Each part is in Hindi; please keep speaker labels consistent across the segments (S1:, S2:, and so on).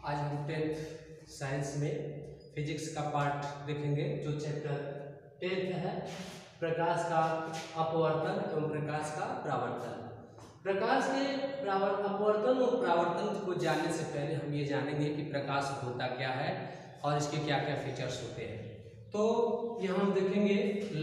S1: आज हम 10th साइंस में फिजिक्स का पार्ट देखेंगे जो चैप्टर 10th है, प्रकाश का अपवर्तन एवं प्रकाश का परावर्तन। प्रकाश के अपवर्तन और परावर्तन को जानने से पहले हम ये जानेंगे कि प्रकाश होता क्या है और इसके क्या क्या फीचर्स होते हैं। तो यहाँ हम देखेंगे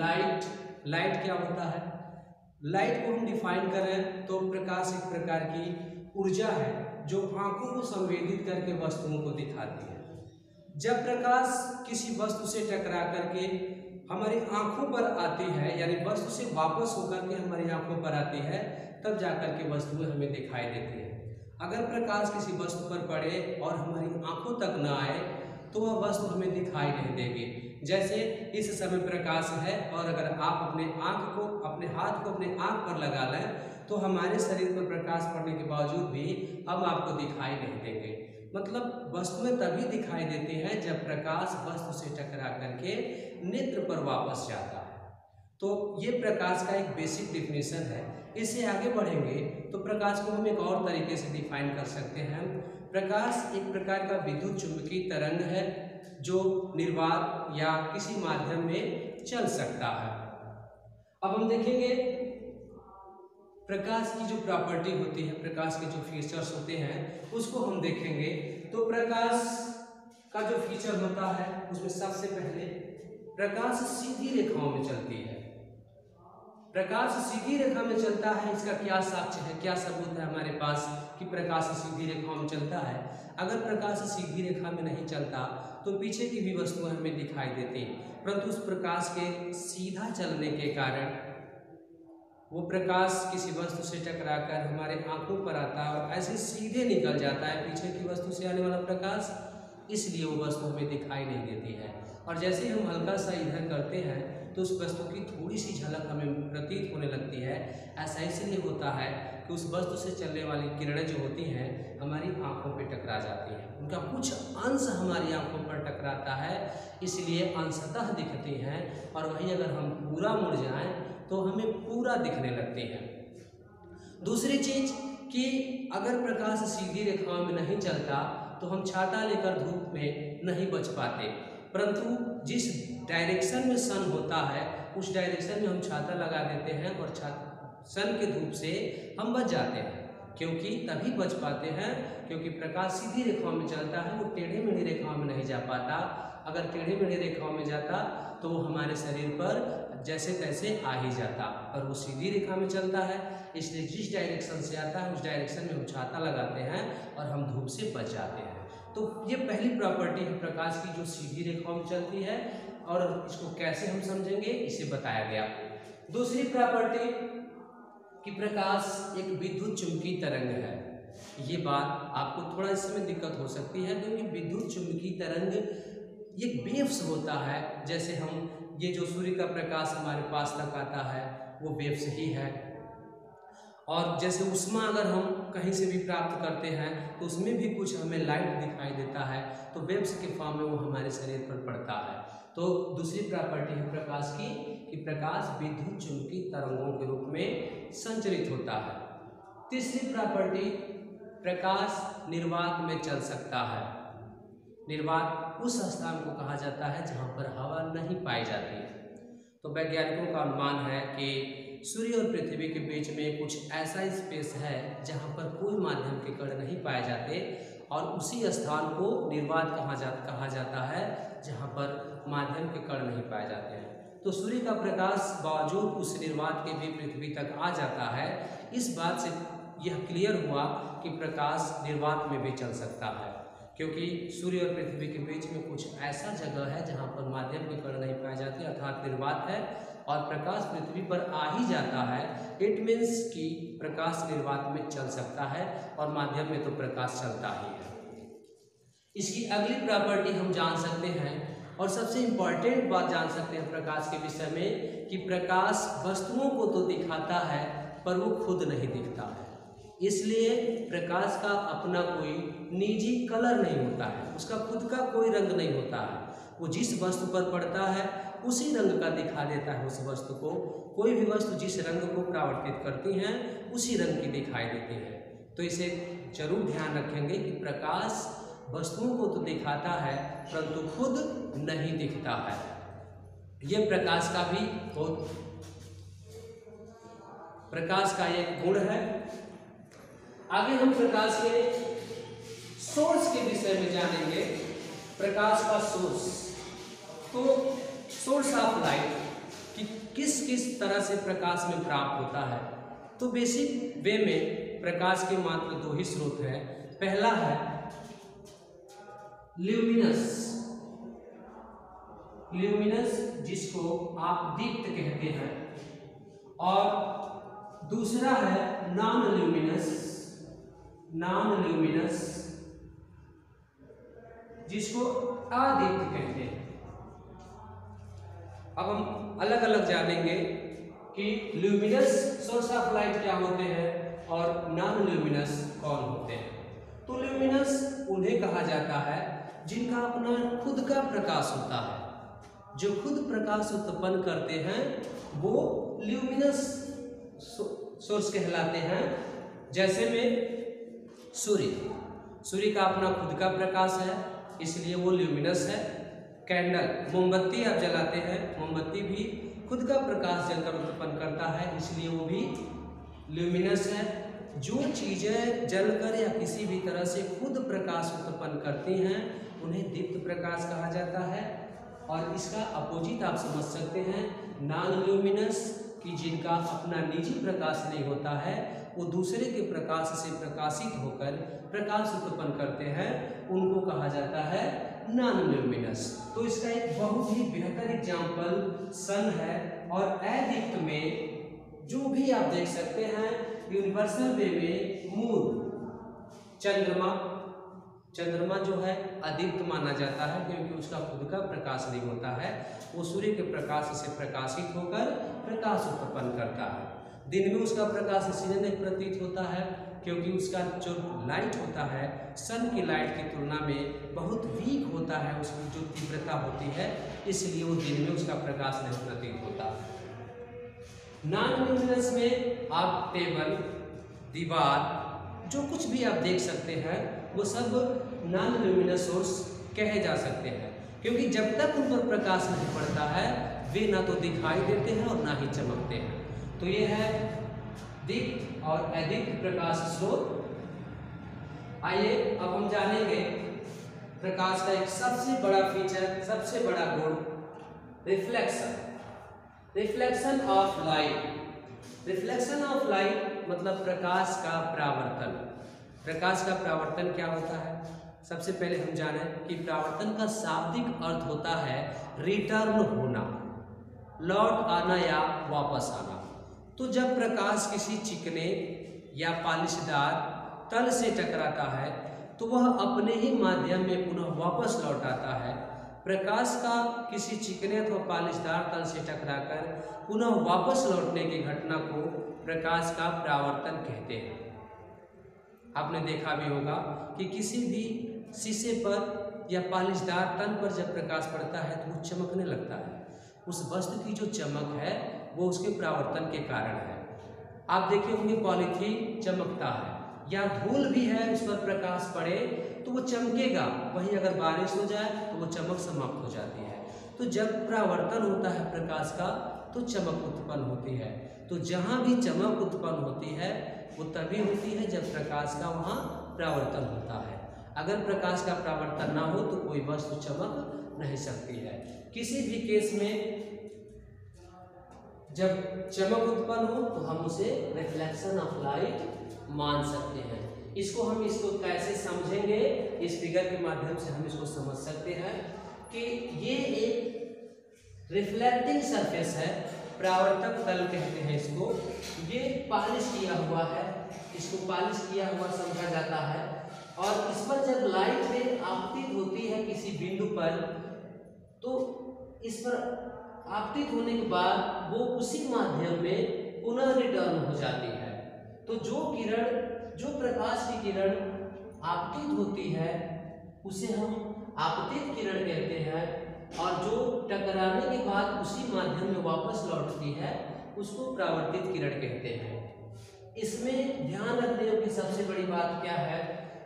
S1: लाइट क्या होता है। लाइट को हम डिफाइन करें तो प्रकाश एक प्रकार की ऊर्जा है जो आंखों को संवेदित करके वस्तुओं को दिखाती है। जब प्रकाश किसी वस्तु से टकरा करके हमारी आंखों पर आती है, यानी वस्तु से वापस होकर के हमारी आंखों पर आती है, तब जाकर के वस्तुएं हमें दिखाई देती हैं। अगर प्रकाश किसी वस्तु पर पड़े और हमारी आंखों तक न आए तो वह वस्तु हमें दिखाई नहीं देगी। जैसे इस समय प्रकाश है और अगर आप अपने हाथ को अपने आंख पर लगा लें तो हमारे शरीर पर प्रकाश पड़ने के बावजूद भी हम आपको दिखाई नहीं देंगे। मतलब वस्तुएं तभी दिखाई देती हैं जब प्रकाश वस्तु से टकरा करके नेत्र पर वापस जाता है। तो ये प्रकाश का एक बेसिक डिफिनेशन है। इससे आगे बढ़ेंगे तो प्रकाश को हम एक और तरीके से डिफाइन कर सकते हैं। प्रकाश एक प्रकार का विद्युत चुंबकीय तरंग है जो निर्वात या किसी माध्यम में चल सकता है। अब हम देखेंगे प्रकाश की जो प्रॉपर्टी होती है, प्रकाश के जो फीचर्स होते हैं उसको हम देखेंगे। तो प्रकाश का जो फीचर होता है उसमें सबसे पहले प्रकाश सीधी रेखाओं में चलती है। प्रकाश सीधी रेखा में चलता है, इसका क्या साक्ष्य है, क्या सबूत है हमारे पास कि प्रकाश सीधी रेखाओं में चलता है। अगर प्रकाश सीधी रेखा में नहीं चलता तो पीछे की भी वस्तुएं हमें दिखाई देती, परंतु उस प्रकाश के सीधा चलने के कारण वो प्रकाश किसी वस्तु से टकराकर हमारे आंखों पर आता है और ऐसे सीधे निकल जाता है पीछे की वस्तु से आने वाला प्रकाश, इसलिए वो वस्तु हमें दिखाई नहीं देती है। और जैसे हम हल्का सा इधर करते हैं तो उस वस्तु की थोड़ी सी झलक हमें प्रतीत होने लगती है। ऐसा इसलिए होता है कि उस वस्तु से चलने वाली किरणें जो होती हैं हमारी आंखों पे टकरा जाती हैं, उनका कुछ अंश हमारी आंखों पर टकराता है, इसलिए अंशतः दिखती हैं। और वहीं अगर हम पूरा मुड़ जाएं तो हमें पूरा दिखने लगते हैं। दूसरी चीज कि अगर प्रकाश सीधी रेखाओं में नहीं चलता तो हम छाता लेकर धूप में नहीं बच पाते, परंतु जिस डायरेक्शन में सन होता है उस डायरेक्शन में हम छाता लगा देते हैं और सन के धूप से हम बच जाते हैं। क्योंकि तभी बच पाते हैं क्योंकि प्रकाश सीधी रेखाओं में चलता है, वो टेढ़ी मेढ़ी रेखाओं में नहीं जा पाता। अगर टेढ़ी मेढ़ी रेखाओं में जाता तो वो हमारे शरीर पर जैसे तैसे आ ही जाता, और वो सीधी रेखा में चलता है, इसलिए जिस डायरेक्शन से आता है उस डायरेक्शन में हम छाता लगाते हैं और हम धूप से बच जाते हैं। तो ये पहली प्रॉपर्टी है प्रकाश की जो सीधी रेखाओं में चलती है, और इसको कैसे हम समझेंगे इसे बताया गया। दूसरी प्रॉपर्टी कि प्रकाश एक विद्युत चुंबकीय तरंग है। ये बात आपको थोड़ा इसमें दिक्कत हो सकती है क्योंकि विद्युत चुंबकीय तरंग ये वेव्स होता है। जैसे हम ये जो सूर्य का प्रकाश हमारे पास तक आता है वो वेव्स ही है, और जैसे ऊष्मा अगर हम कहीं से भी प्राप्त करते हैं तो उसमें भी कुछ हमें लाइट दिखाई देता है, तो वेव्स के फॉर्म में वो हमारे शरीर पर पड़ता है। तो दूसरी प्रॉपर्टी है प्रकाश की कि प्रकाश विद्युत चुंबकीय तरंगों के रूप में संचरित होता है। तीसरी प्रॉपर्टी प्रकाश निर्वात में चल सकता है। निर्वात उस स्थान को कहा जाता है जहाँ पर हवा नहीं पाई जाती। तो वैज्ञानिकों का अनुमान है कि सूर्य और पृथ्वी के बीच में कुछ ऐसा स्पेस है जहाँ पर कोई माध्यम के कण नहीं पाए जाते, और उसी स्थान को निर्वात कहा जाता है जहाँ पर माध्यम के कण नहीं पाए जाते हैं। तो सूर्य का प्रकाश बावजूद उस निर्वात के भी पृथ्वी तक आ जाता है। इस बात से यह क्लियर हुआ कि प्रकाश निर्वात में भी चल सकता है, क्योंकि सूर्य और पृथ्वी के बीच में कुछ ऐसा जगह है जहाँ पर माध्यम के कण नहीं पाए जाते, अर्थात निर्वात है, और प्रकाश पृथ्वी पर आ ही जाता है। इट मीन्स कि प्रकाश निर्वात में चल सकता है और माध्यम में तो प्रकाश चलता ही है। इसकी अगली प्रॉपर्टी हम जान सकते हैं और सबसे इम्पॉर्टेंट बात जान सकते हैं प्रकाश के विषय में कि प्रकाश वस्तुओं को तो दिखाता है पर वो खुद नहीं दिखता है। इसलिए प्रकाश का अपना कोई निजी कलर नहीं होता है, उसका खुद का कोई रंग नहीं होता है। वो जिस वस्तु पर पड़ता है उसी रंग का दिखा देता है उस वस्तु को। कोई भी वस्तु जिस रंग को परावर्तित करती हैं उसी रंग की दिखाई देती है। तो इसे जरूर ध्यान रखेंगे कि प्रकाश वस्तुओं को तो दिखाता है परंतु खुद नहीं दिखता है। यह प्रकाश का भी प्रकाश का एक गुण है। आगे हम प्रकाश के सोर्स के विषय में जानेंगे। प्रकाश का सोर्स, तो सोर्स ऑफ लाइट कि किस किस तरह से प्रकाश में प्राप्त होता है। तो बेसिक वे में प्रकाश के मात्र दो ही स्रोत हैं। पहला है ल्यूमिनस जिसको आप दीप्त कहते हैं, और दूसरा है नॉन ल्यूमिनस जिसको अदीप्त कहते हैं। अब हम अलग अलग जानेंगे कि ल्यूमिनस सोर्स ऑफ लाइट क्या होते हैं और नॉन ल्यूमिनस कौन होते हैं। तो ल्यूमिनस उन्हें कहा जाता है जिनका अपना खुद का प्रकाश होता है, जो खुद प्रकाश उत्पन्न करते हैं वो ल्यूमिनस सोर्स कहलाते हैं। जैसे में सूर्य का अपना खुद का प्रकाश है, इसलिए वो ल्यूमिनस है। कैंडल, मोमबत्ती आप जलाते हैं, मोमबत्ती भी खुद का प्रकाश जलकर उत्पन्न करता है, इसलिए वो भी ल्यूमिनस है। जो चीजें जलकर या किसी भी तरह से खुद प्रकाश उत्पन्न करती हैं उन्हें दीप्त प्रकाश कहा जाता है। और इसका अपोजिट आप समझ सकते हैं नॉन ल्यूमिनस कि जिनका अपना निजी प्रकाश नहीं होता है, वो दूसरे के प्रकाश से प्रकाशित होकर प्रकाश उत्पन्न करते हैं, उनको कहा जाता है नॉन ल्यूमिनस। तो इसका एक बहुत ही बेहतर एग्जाम्पल सन है। और अदीप्त में जो भी आप देख सकते हैं यूनिवर्सल वे में मून, चंद्रमा जो है अदीप्त माना जाता है क्योंकि उसका खुद का प्रकाश नहीं होता है, वो सूर्य के प्रकाश से प्रकाशित होकर प्रकाश उत्पन्न करता है। दिन में उसका प्रकाश इसलिए नहीं प्रतीत होता है क्योंकि उसका जो लाइट होता है सन की लाइट की तुलना में बहुत वीक होता है, उसकी जो तीव्रता होती है, इसलिए वो दिन में उसका प्रकाश नहीं प्रतीत होता। नॉन ल्यूमिनस में आप टेबल, दीवार, जो कुछ भी आप देख सकते हैं वो सब नॉन ल्यूमिनस सोर्स कहे जा सकते हैं, क्योंकि जब तक उन पर प्रकाश नहीं पड़ता है वे ना तो दिखाई देते हैं और ना ही चमकते हैं। तो ये है दीप्त और अदीप्त प्रकाश स्रोत। आइए अब हम जानेंगे प्रकाश का एक सबसे बड़ा फीचर, सबसे बड़ा गुण, reflection of light. Reflection of light मतलब प्रकाश का परावर्तन। प्रकाश का परावर्तन क्या होता है? सबसे पहले हम जानें कि परावर्तन का शाब्दिक अर्थ होता है रिटर्न होना, लौट आना या वापस आना। तो जब प्रकाश किसी चिकने या पॉलिशदार तल से टकराता है तो वह अपने ही माध्यम में पुनः वापस लौट आता है। प्रकाश का किसी चिकने अथवा पॉलिशदार तल से टकराकर पुनः वापस लौटने की घटना को प्रकाश का परावर्तन कहते हैं। आपने देखा भी होगा कि किसी भी शीशे पर या पॉलिशदार तल पर जब प्रकाश पड़ता है तो वो चमकने लगता है। उस वस्तु की जो चमक है वो उसके परावर्तन के कारण है। आप देखे होंगे पॉलीथीन चमकता है, या धूल भी है उस पर प्रकाश पड़े तो वो चमकेगा, वहीं अगर बारिश हो जाए तो वो चमक समाप्त हो जाती है। तो जब परावर्तन होता है प्रकाश का तो चमक उत्पन्न होती है। तो जहाँ भी चमक उत्पन्न होती है वो तभी होती है जब प्रकाश का वहाँ परावर्तन होता है। अगर प्रकाश का परावर्तन ना हो तो कोई वस्तु चमक नहीं सकती है। किसी भी केस में जब चमक उत्पन्न हो तो हम उसे रिफ्लेक्शन ऑफ लाइट मान सकते हैं। इसको कैसे समझेंगे? इस फिगर के माध्यम से हम इसको समझ सकते हैं कि ये एक रिफ्लेक्टिंग सरफेस है, परावर्तक तल कहते हैं इसको। ये पॉलिश किया हुआ है, इसको पॉलिश किया हुआ समझा जाता है। और इस पर जब लाइट रे आपतित होती है किसी बिंदु पर तो इस पर आपतित होने के बाद वो उसी माध्यम में पुनः रिटर्न हो जाती है। तो जो प्रकाश की किरण आपतित होती है उसे हम आपतित किरण कहते हैं, और जो टकराने के बाद उसी माध्यम में वापस लौटती है उसको परावर्तित किरण कहते हैं। इसमें ध्यान रखने की सबसे बड़ी बात क्या है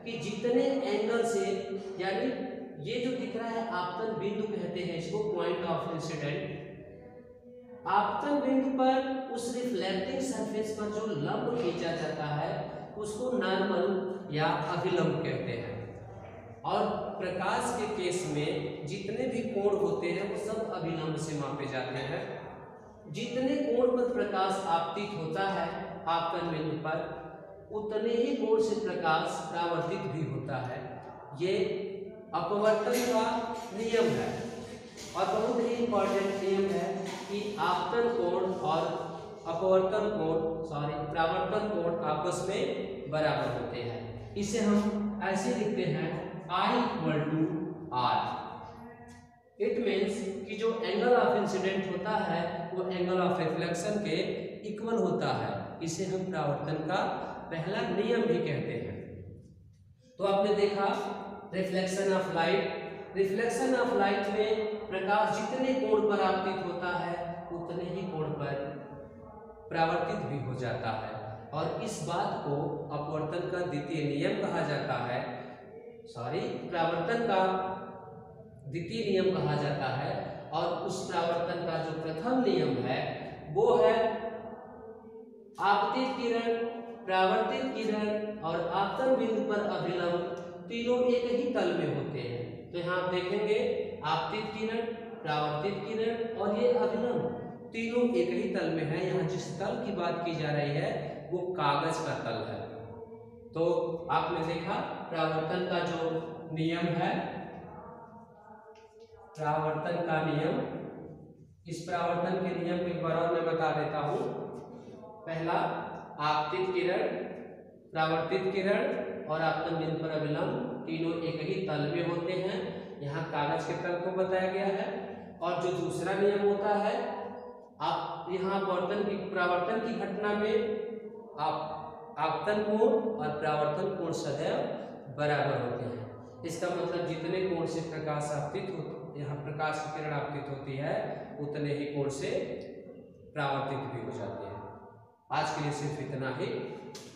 S1: कि जितने एंगल से, यानी ये जो दिख रहा है आपतन बिंदु कहते हैं इसको, पॉइंट ऑफ इंसिडेंट, आपतन बिंदु पर उस रिफ्लेक्टिंग सरफेस पर जो लंब खींचा जाता है उसको नॉर्मल या अभिलंब कहते हैं। और प्रकाश के केस में जितने भी कोण होते हैं वो सब अभिलंब से मापे जाते हैं। जितने कोण पर प्रकाश आपतित होता है आपतन बिंदु पर, उतने ही कोण से प्रकाश परावर्तित भी होता है। ये अपवर्तन का नियम है और बहुत ही इंपॉर्टेंट नियम है कि आपतन कोण और अपवर्तन कोण, परावर्तन कोण आपस में बराबर होते हैं। इसे हम ऐसे लिखते हैं I = R। इट मीन्स कि जो एंगल ऑफ इंसिडेंट होता है वो एंगल ऑफ रिफ्लेक्शन के इक्वल होता है। इसे हम परावर्तन का पहला नियम भी कहते हैं। तो आपने देखा reflection of light. Reflection of light में प्रकाश जितने कोण पर आपतित होता है उतने ही कोण पर परावर्तित भी हो जाता है, और इस बात को अपवर्तन का द्वितीय नियम कहा जाता है, परावर्तन का द्वितीय नियम कहा जाता है। और उस परावर्तन का जो प्रथम नियम है वो है आपतित किरण, परावर्तित किरण और आपतन बिंदु पर अभिलंब तीनों एक ही तल में होते हैं। तो यहाँ आप देखेंगे आपतित किरण, परावर्तित किरण और ये अभिलंब तीनों एक ही तल में है। यहाँ जिस तल की बात की जा रही है वो कागज का तल है। तो आपने देखा परावर्तन का जो नियम है, परावर्तन का नियम, इस परावर्तन के नियम को एक बार और मैं बता देता हूँ। पहला, आपतित किरण, परावर्तित किरण और आपतन बिंदु पर अभिलंब तीनों एक ही तल में होते हैं। यहाँ कागज के तल को बताया गया है। और जो दूसरा नियम होता है, आप यहाँ परावर्तन की घटना में आपतन कोण और परावर्तन कोण सदैव बराबर होते हैं। इसका मतलब जितने कोण से प्रकाश आपतित हो, यहाँ प्रकाश की किरण आपतित होती है उतने ही कोण से परावर्तित भी हो जाती है। आज के लिए सिर्फ इतना ही।